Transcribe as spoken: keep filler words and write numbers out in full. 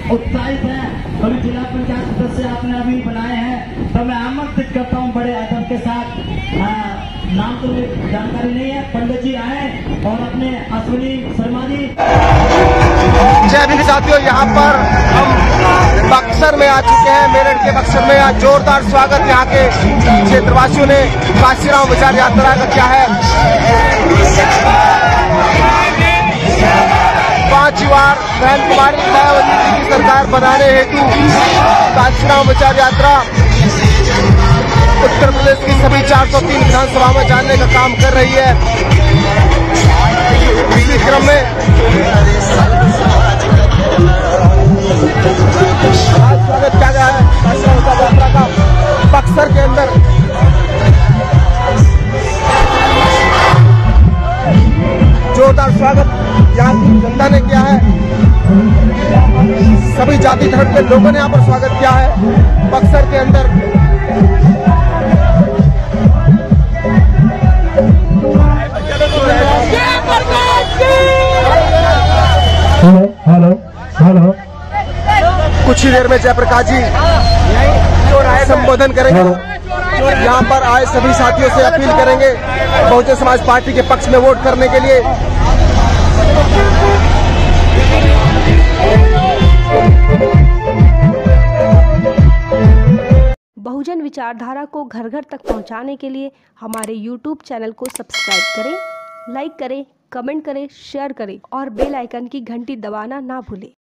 उत्साहित हैं। अभी जिला पंचायत सदस्य आपने अभी बनाए हैं, तो मैं आमंत्रित करता हूँ बड़े अदब के साथ। आ, नाम तो जानकारी नहीं है, पंडित जी आए और अपने अश्विनी शर्मा जी। जय भीम साथियों, यहाँ पर हम बक्सर में आ चुके हैं। मेरठ के बक्सर में आज जोरदार स्वागत यहाँ के क्षेत्रवासियों ने काशीराम विचार यात्रा का किया है। पांच बार बहन कुमारी मायावती जी की सरकार बनाने हेतु काशीराम विचार यात्रा उत्तर प्रदेश की सभी चार सौ तीन विधानसभा में जाने का काम कर रही है। इसी क्रम में आज स्वागत किया गया है काशीराम विचार यात्रा का बक्सर के अंदर। जोरदार स्वागत यहाँ की जनता ने किया है। सभी जाति धर्म के लोगों ने यहाँ पर स्वागत किया है बक्सर के अंदर। हेलो हेलो हेलो कुछ ही देर में जयप्रकाश जी संबोधन करेंगे। यहाँ पर आए सभी साथियों से अपील करेंगे बहुजन समाज पार्टी के पक्ष में वोट करने के लिए। बहुजन विचारधारा को घर घर तक पहुंचाने के लिए हमारे यूट्यूब चैनल को सब्सक्राइब करें, लाइक करें, कमेंट करें, शेयर करें और बेल आइकन की घंटी दबाना ना भूलें।